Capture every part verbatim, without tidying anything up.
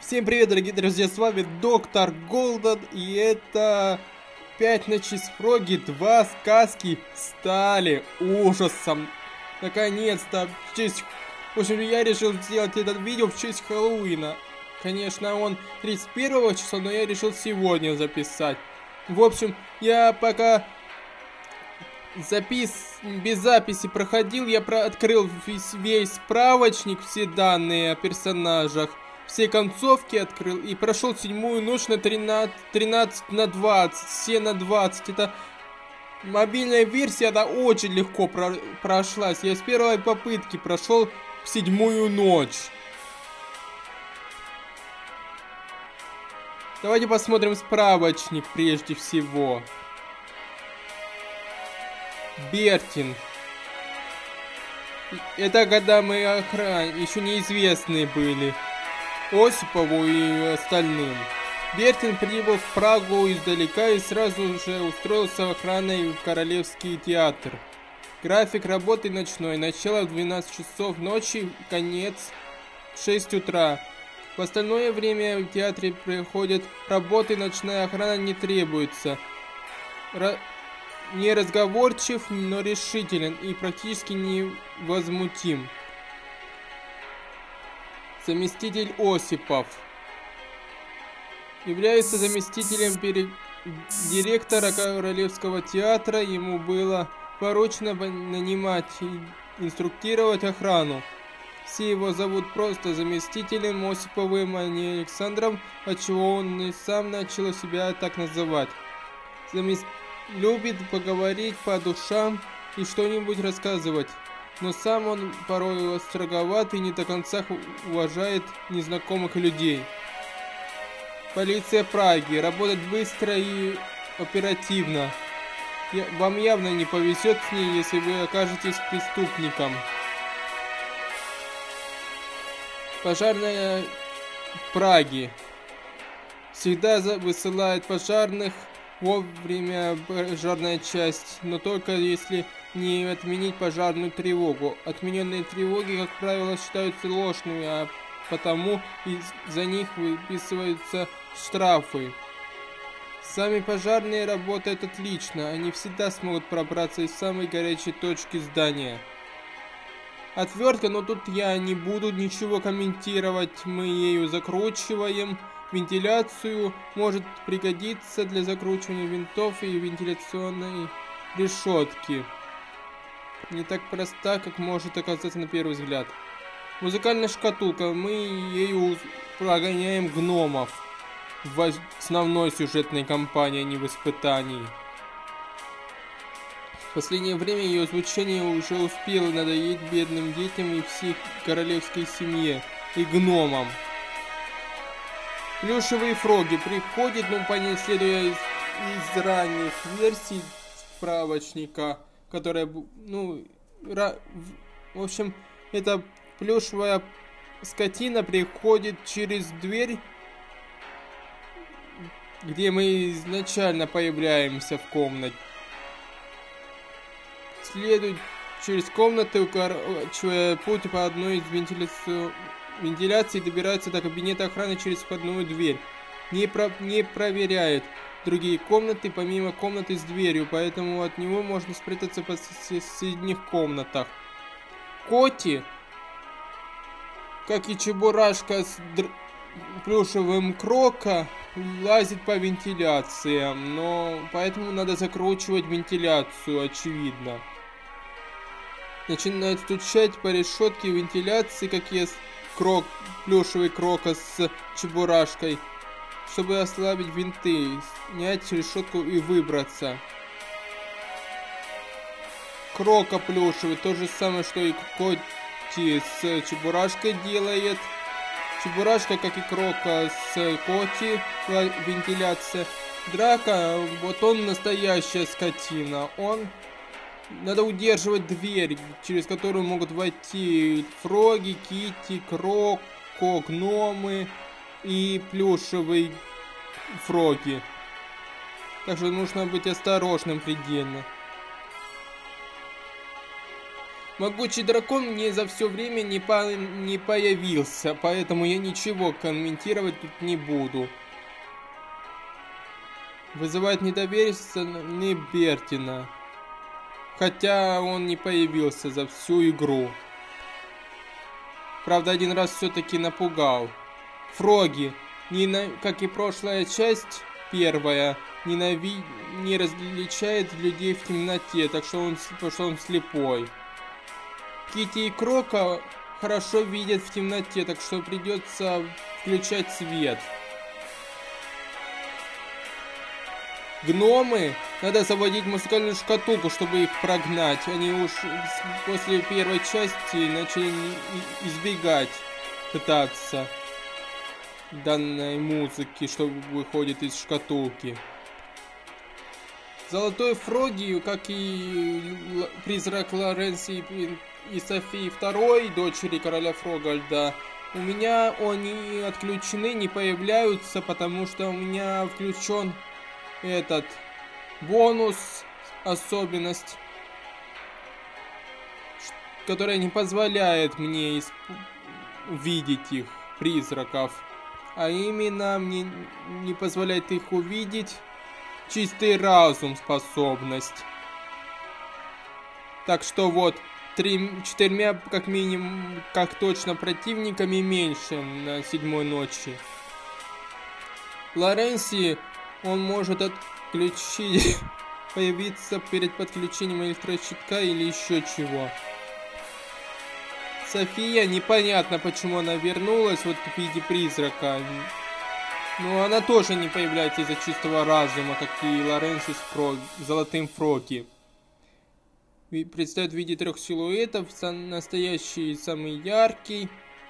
Всем привет, дорогие друзья, с вами Доктор Голден, и это пять ночей с Фроги, два сказки стали ужасом. Наконец-то, в честь... В общем, я решил сделать это видео в честь Хэллоуина. Конечно, он тридцать первого числа, но я решил сегодня записать. В общем, я пока запис... без записи проходил, я про... открыл весь, весь справочник, все данные о персонажах. Все концовки открыл и прошел седьмую ночь на тринадцать, тринадцать на двадцать, все на двадцать. Это мобильная версия, она очень легко про прошлась. Я с первой попытки прошел седьмую ночь. Давайте посмотрим справочник прежде всего. Бертин. Это когда мы охран... еще неизвестные были Осипову и остальным. Бертин прибыл в Прагу издалека и сразу же устроился охраной в Королевский театр. График работы ночной. Начало в двенадцать часов ночи, конец в шесть утра. В остальное время в театре проходят работы, ночная охрана не требуется. Ра... Не разговорчив, но решителен и практически невозмутим. Заместитель Осипов. Является заместителем пере... директора Королевского театра. Ему было поручено нанимать и инструктировать охрану. Все его зовут просто заместителем Осиповым, а не Александром, отчего он и сам начал себя так называть. Замест... Любит поговорить по душам и что-нибудь рассказывать. Но сам он порой строговат и не до конца уважает незнакомых людей. Полиция Праги работает быстро и оперативно. Я, вам явно не повезет с ней, если вы окажетесь преступником. Пожарная Праги всегда высылает пожарных вовремя пожарная часть, но только если не отменить пожарную тревогу. Отмененные тревоги, как правило, считаются ложными, а потому за них выписываются штрафы. Сами пожарные работают отлично, они всегда смогут пробраться из самой горячей точки здания. Отвертка, но тут я не буду ничего комментировать, мы ею закручиваем. Вентиляцию может пригодиться для закручивания винтов и вентиляционной решетки. Не так проста, как может оказаться на первый взгляд. Музыкальная шкатулка. Мы ею прогоняем гномов в основной сюжетной кампании, а не в испытании. В последнее время ее звучание уже успело надоесть бедным детям и всей королевской семье и гномам. Плюшевые фроги приходят, ну, понятно, следуя из, из ранних версий справочника, которая, ну, ра, в общем, эта плюшевая скотина приходит через дверь, где мы изначально появляемся в комнате. Следует через комнату, укорачивая путь по одной из вентиляций. Вентиляции добираются до кабинета охраны через входную дверь. Не, про... не проверяют другие комнаты, помимо комнаты с дверью, поэтому от него можно спрятаться по соседних комнатах. Коти, как и Чебурашка с др... плюшевым Крока, лазит по вентиляциям, но поэтому надо закручивать вентиляцию, очевидно. Начинает стучать по решетке вентиляции, как есть Крок, плюшевый Крока с Чебурашкой, чтобы ослабить винты, снять решетку и выбраться. Крока плюшевый, то же самое, что и Коти с Чебурашкой делает. Чебурашка, как и Крока с Коти, вентиляция. Драка, вот он настоящая скотина, он... Надо удерживать дверь, через которую могут войти Фроги, Китти, Кроко, гномы и плюшевые Фроги. Так что нужно быть осторожным предельно. Могучий дракон мне за все время не, по не появился, поэтому я ничего комментировать тут не буду. Вызывает недоверие со стороны Бертина, хотя он не появился за всю игру. Правда, один раз все-таки напугал. Фроги, не на... как и прошлая часть, первая, ненави... не различает людей в темноте, так что он, потому что он слепой. Кити и Крока хорошо видят в темноте, так что придется включать свет. Гномы, надо заводить музыкальную шкатулку, чтобы их прогнать. Они уж после первой части начали избегать, пытаться данной музыки, что выходит из шкатулки. Золотой Фроги, как и призрак Лоренси и Софии второй, дочери короля Фрогальда, у меня они отключены, не появляются, потому что у меня включен этот бонус, особенность, которая не позволяет мне увидеть их, призраков, а именно мне не позволяет их увидеть чистый разум способность. Так что вот три, четырьмя как минимум, как точно противниками меньше на седьмой ночи. Лоренси он может отключить, появиться перед подключением электрощитка или еще чего. София, непонятно почему она вернулась вот в виде призрака. Но она тоже не появляется из-за чистого разума, как и Лоренси с Фрог, Золотым Фроги. Предстает в виде трех силуэтов, настоящий самый яркий.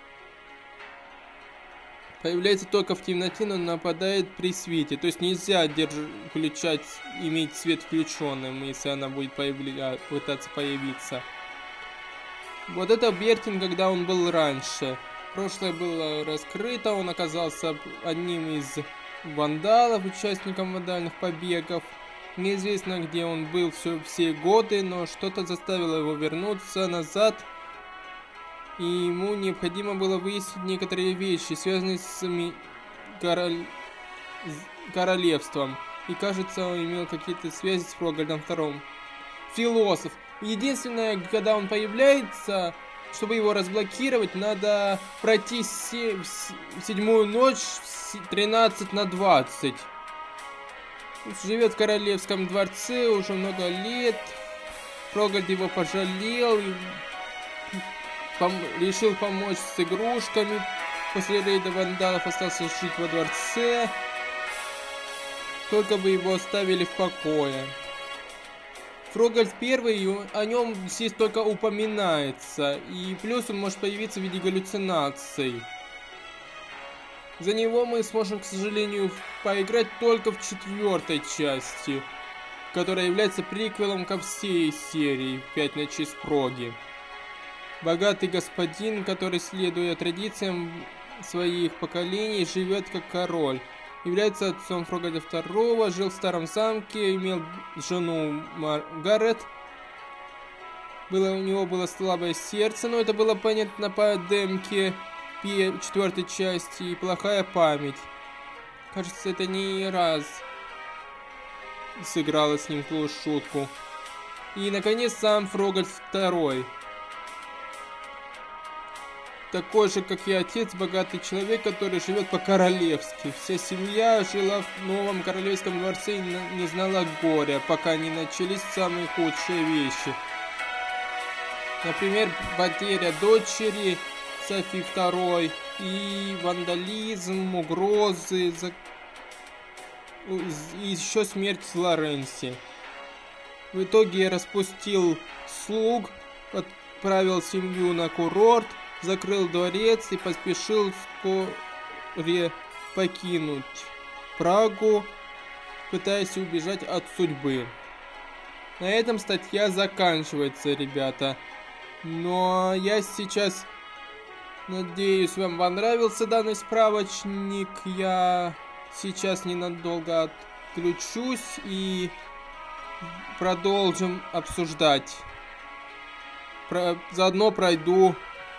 Появляется только в темноте, но нападает при свете. То есть нельзя держ... включать, иметь свет включенным, если она будет появля... пытаться появиться. Вот это Бертин, когда он был раньше. Прошлое было раскрыто, он оказался одним из вандалов, участником вандальных побегов. Неизвестно, где он был все, все годы, но что-то заставило его вернуться назад. И ему необходимо было выяснить некоторые вещи, связанные с король... королевством. И кажется, он имел какие-то связи с Фрогальдом вторым. Философ. Единственное, когда он появляется, чтобы его разблокировать, надо пройти се... седьмую ночь тринадцать на двадцать. Живет в королевском дворце уже много лет. Фрогальд его пожалел и пом решил помочь с игрушками. После рейда вандалов остался жить во дворце. Только бы его оставили в покое. Фрогальд первый, о нем здесь только упоминается. И плюс он может появиться в виде галлюцинаций. За него мы сможем, к сожалению, поиграть только в четвертой части, которая является приквелом ко всей серии «Пять ночей с Фроги». Богатый господин, который, следуя традициям своих поколений, живет как король. Является отцом Фрогальда второго, жил в старом замке, имел жену Маргарет. Было, у него было слабое сердце, но это было понятно по демке четвертой части, и плохая память. Кажется, это не раз сыграла с ним злую шутку. И, наконец, сам Фрогальд второй. Такой же, как и отец, богатый человек, который живет по-королевски. Вся семья жила в новом королевском дворце и не знала горя, пока не начались самые худшие вещи. Например, потеря дочери Софии второй и вандализм, угрозы, и еще смерть Лоренси. В итоге я распустил слуг, отправил семью на курорт, закрыл дворец и поспешил вскоре покинуть Прагу, пытаясь убежать от судьбы. На этом статья заканчивается, ребята. Но я сейчас надеюсь, вам понравился данный справочник. Я сейчас ненадолго отключусь и продолжим обсуждать. про... заодно пройду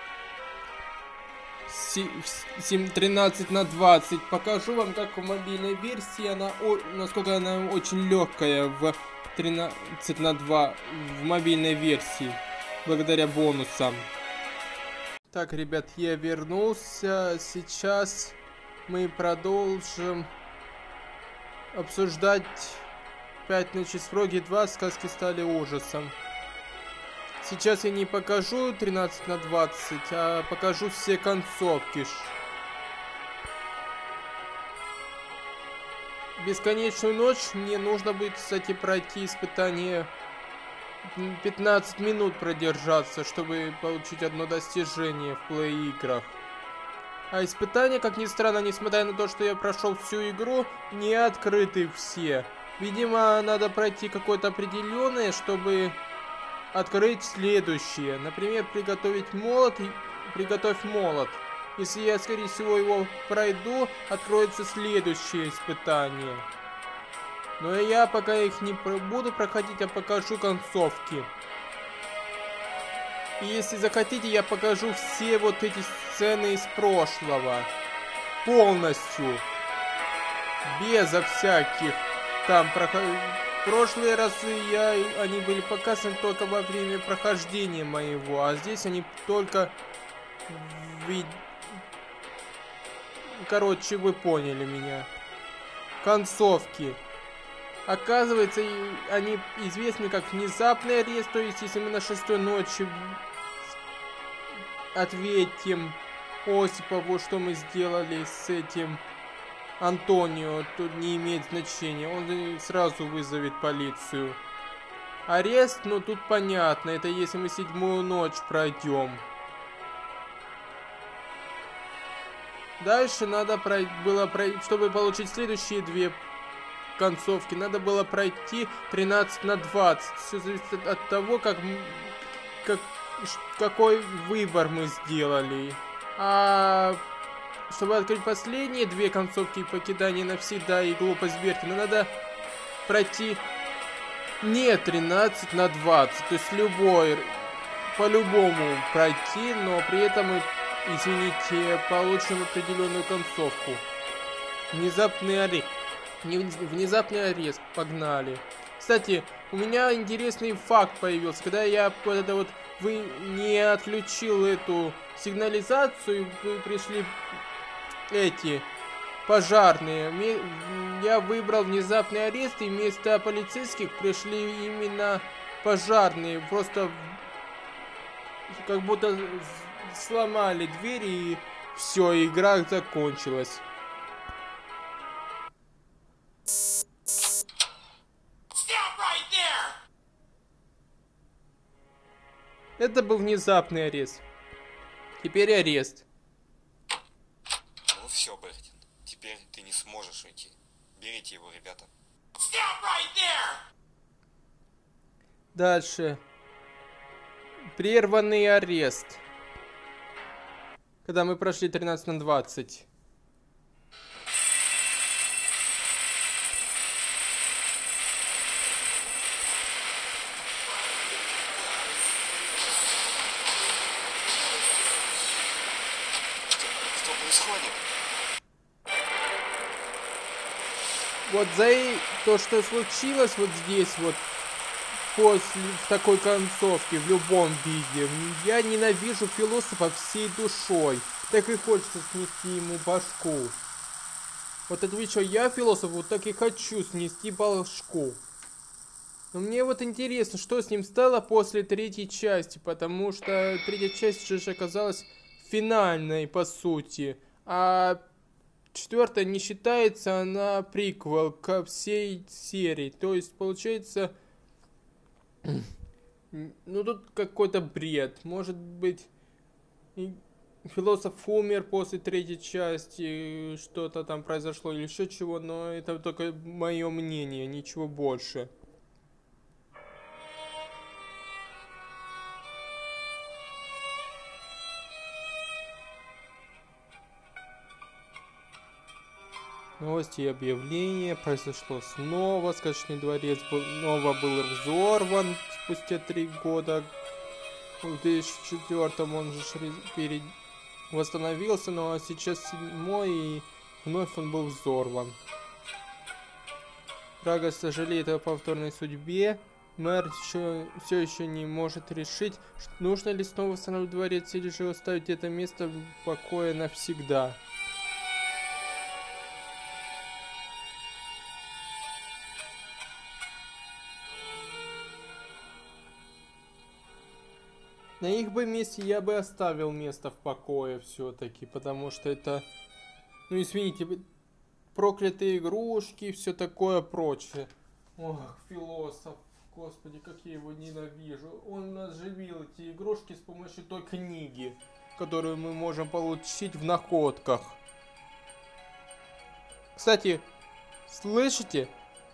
тринадцать на двадцать. Покажу вам, как в мобильной версии она, о... насколько она очень легкая в тринадцать на два в мобильной версии, благодаря бонусам. Так, ребят, я вернулся. Сейчас мы продолжим обсуждать пять ночей с Фроги два. Сказки стали ужасом. Сейчас я не покажу тринадцать на двадцать, а покажу все концовки. Бесконечную ночь мне нужно будет, кстати, пройти испытание пятнадцать минут продержаться, чтобы получить одно достижение в плей-играх. А испытания, как ни странно, несмотря на то, что я прошел всю игру, не открыты все. Видимо, надо пройти какое-то определенное, чтобы открыть следующее. Например, приготовить молот и приготовь молот. Если я, скорее всего, его пройду, откроется следующее испытание. Но я пока их не буду проходить, а покажу концовки. И если захотите, я покажу все вот эти сцены из прошлого. Полностью. Безо всяких там проход... В прошлые разы я... они были показаны только во время прохождения моего. А здесь они только... В... Короче, вы поняли меня. Концовки. Оказывается, они известны как внезапный арест, то есть если мы на шестой ночи ответим Осипову, что мы сделали с этим Антонио, тут не имеет значения, он сразу вызовет полицию. Арест, ну тут понятно, это если мы седьмую ночь пройдем. Дальше надо пройти, было пройти, чтобы получить следующие две концовки, надо было пройти тринадцать на двадцать. Все зависит от того, как, как какой выбор мы сделали. А чтобы открыть последние две концовки, покидание навсегда и глупость Бертина, надо пройти не тринадцать на двадцать, то есть любой, по-любому пройти, но при этом мы, извините, получим определенную концовку. Внезапный арест. Внезапный арест. Погнали. Кстати, у меня интересный факт появился. Когда я вот это вот вы не отключил эту сигнализацию, вы пришли эти пожарные. Я выбрал внезапный арест, и вместо полицейских пришли именно пожарные. Просто как будто сломали дверь, и все, игра закончилась. Это был внезапный арест. Теперь арест. Ну все, Бертин. Теперь ты не сможешь уйти. Берите его, ребята. Дальше. Прерванный арест. Когда мы прошли тринадцать на двадцать. Вот за то, что случилось вот здесь вот, после такой концовки, в любом виде, я ненавижу философа всей душой. Так и хочется снести ему башку. Вот это вы что, я философ, вот так и хочу снести башку. Но мне вот интересно, что с ним стало после третьей части, потому что третья часть же оказалась финальной, по сути. А четвертая не считается, она приквел ко всей серии. То есть, получается, ну тут какой-то бред. Может быть, философ умер после третьей части, что-то там произошло или еще чего, но это только мое мнение, ничего больше. Новости и объявления. Произошло снова. Сказочный дворец был, снова был взорван спустя три года. В две тысячи четвёртом он же перед... восстановился, но сейчас седьмой, и вновь он был взорван. Прага сожалеет о повторной судьбе. Мэр еще, все еще не может решить, нужно ли снова восстанавливать дворец или же оставить это место в покое навсегда. На их бы месте я бы оставил место в покое все-таки, потому что это, ну извините, проклятые игрушки и все такое прочее. Ох, философ, господи, как я его ненавижу. Он оживил эти игрушки с помощью той книги, которую мы можем получить в находках. Кстати, слышите?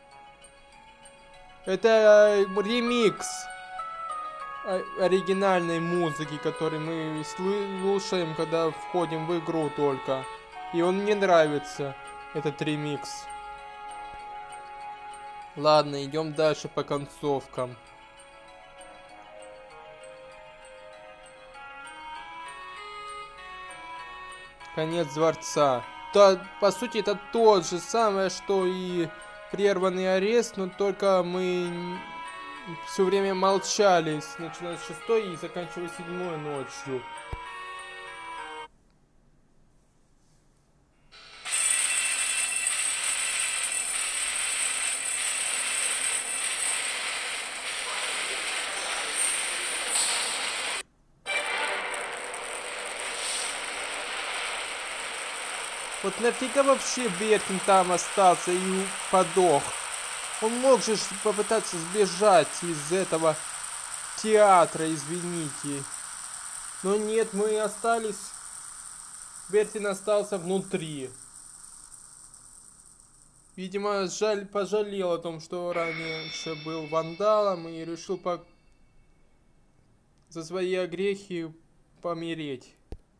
Это ремикс оригинальной музыки, который мы слушаем, когда входим в игру только. И он мне нравится, этот ремикс. Ладно, идем дальше по концовкам. Конец дворца. То, по сути, это то же самое, что и прерванный арест, но только мы все время молчали, начиная с шестой и заканчивая седьмой ночью. Вот нафига вообще Бертин там остался и подох? Он мог же попытаться сбежать из этого театра, извините. Но нет, мы остались. Бертин остался внутри. Видимо, жаль, пожалел о том, что раньше был вандалом и решил по... за свои огрехи помереть.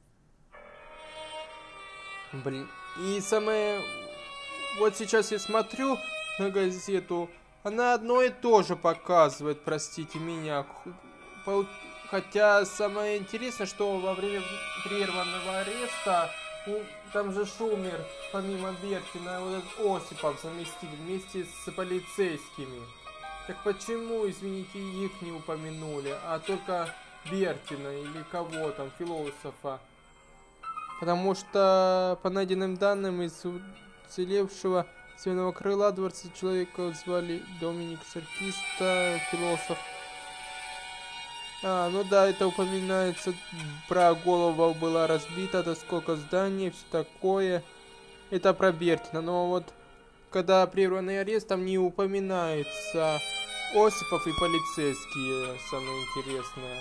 Блин. И самое... Вот сейчас я смотрю на газету, она одно и то же показывает, простите меня. Хотя самое интересное, что во время прерванного ареста, ну, там же Шумер, помимо Бертина, вот этот Осипов заместитель вместе с полицейскими. Так почему, извините, их не упомянули, а только Бертина или кого там, философа? Потому что, по найденным данным, из уцелевшего Северного крыла дворца человека звали Доминик Саркиста, философ. А, ну да, это упоминается, про голову была разбита, до сколько зданий, все такое. Это про Бертина, но вот, когда прерванный арест, там не упоминается Осипов и полицейские, самое интересное.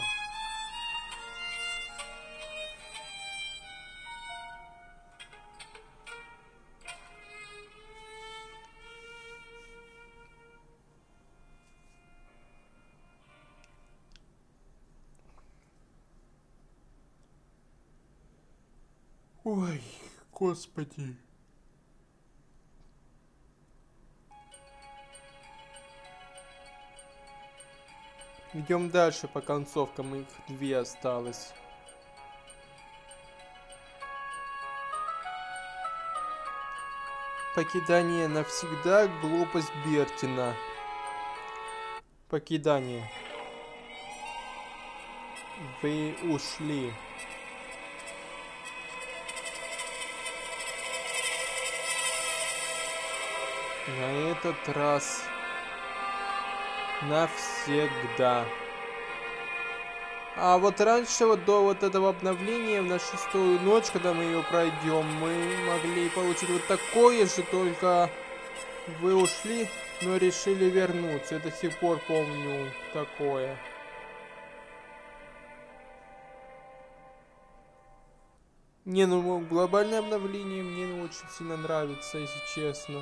Ой, господи. Идем дальше по концовкам, их две осталось. Покидание навсегда, глупость Бертина. Покидание. Вы ушли. На этот раз навсегда. А вот раньше, вот до вот этого обновления, на шестую ночь, когда мы ее пройдем, мы могли получить вот такое же, только вы ушли, но решили вернуться. Я до сих пор помню такое. Не, ну глобальное обновление мне очень сильно нравится, если честно.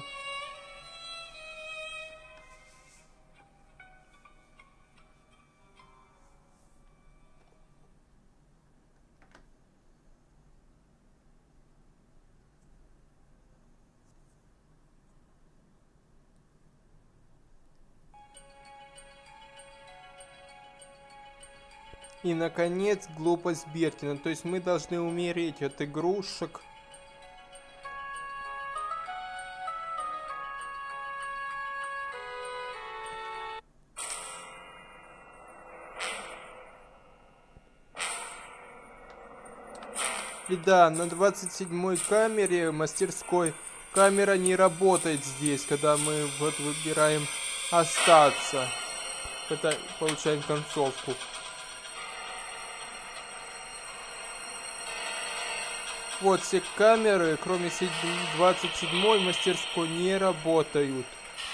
И, наконец, глупость Бертина. То есть мы должны умереть от игрушек. И да, на двадцать седьмой камере мастерской камера не работает здесь, когда мы вот выбираем остаться. Это получаем концовку. Вот все камеры, кроме двадцать седьмой мастерской, не работают.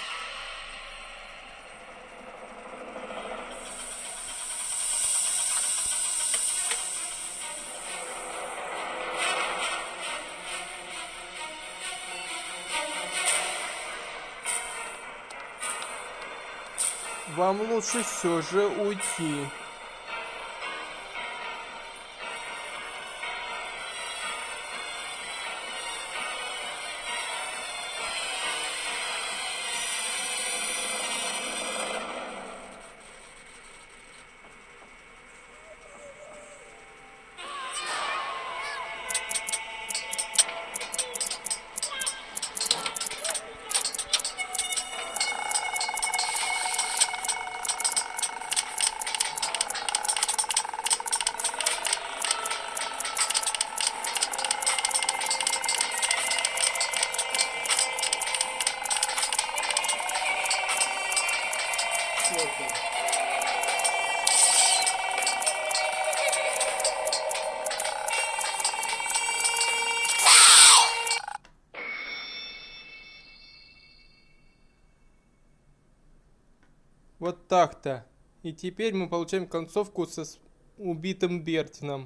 Вам лучше все же уйти. Вот так-то. И теперь мы получаем концовку со убитым Бертином.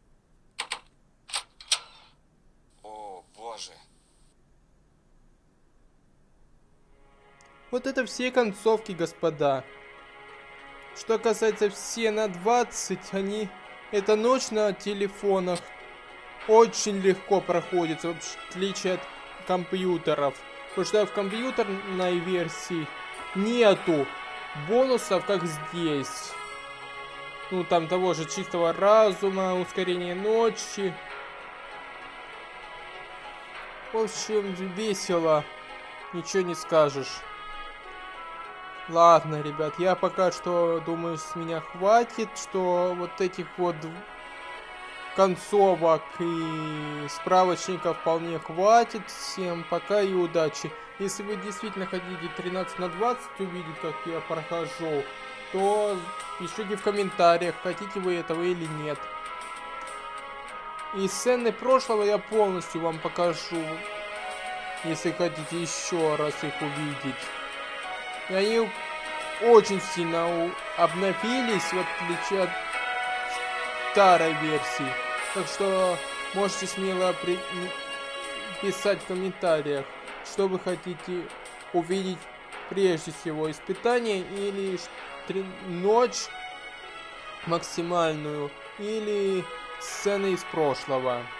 О, боже. Вот это все концовки, господа. Что касается все на двадцать, они... Это ночь на телефонах очень легко проходится, в отличие от компьютеров. Потому что в компьютерной версии нету бонусов, как здесь. Ну, там того же чистого разума, ускорение ночи. В общем, весело. Ничего не скажешь. Ладно, ребят, я пока что думаю, с меня хватит, что вот этих вот концовок и справочников вполне хватит. Всем пока и удачи. Если вы действительно хотите тринадцать на двадцать увидеть, как я прохожу, то пишите в комментариях, хотите вы этого или нет. И сцены прошлого я полностью вам покажу, если хотите еще раз их увидеть. И они очень сильно обновились, в отличие от старой версии. Так что можете смело при... писать в комментариях, что вы хотите увидеть прежде всего. Испытание или ночь максимальную, или сцены из прошлого.